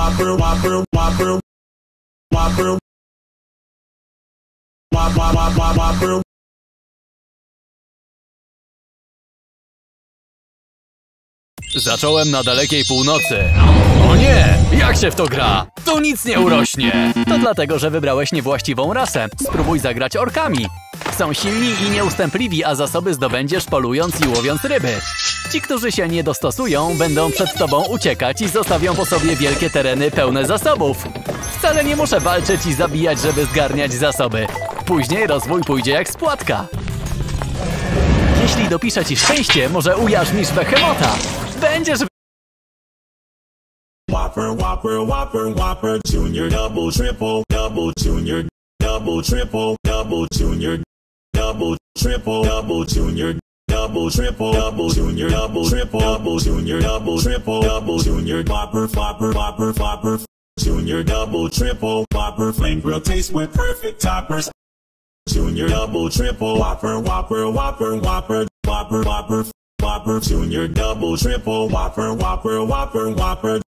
Whopper, Whopper, Whopper, Whopper, Whopper. Zacząłem na dalekiej północy. O nie! Jak się w to gra? Tu nic nie urośnie! To dlatego, że wybrałeś niewłaściwą rasę. Spróbuj zagrać orkami. Są silni i nieustępliwi, a zasoby zdobędziesz polując i łowiąc ryby. Ci, którzy się nie dostosują, będą przed tobą uciekać i zostawią po sobie wielkie tereny pełne zasobów. Wcale nie muszę walczyć i zabijać, żeby zgarniać zasoby. Później rozwój pójdzie jak z płatka. Jeśli dopiszę ci szczęście, może ujarzmisz Behemota. Będziesz... Whopper, Whopper, Whopper, Whopper, Junior, double, triple, Junior, double, triple, Junior, double, triple, Junior, double, triple, Junior, double, triple, Junior, double, triple, Junior, Whopper, Whopper, Whopper, Whopper, Junior, double, triple, Whopper, flame grill taste with perfect toppers. Junior, double, triple, Whopper, Whopper, Whopper, Whopper, Whopper, Whopper, Whopper, Junior, double, triple, Whopper, Whopper, Whopper, Whopper.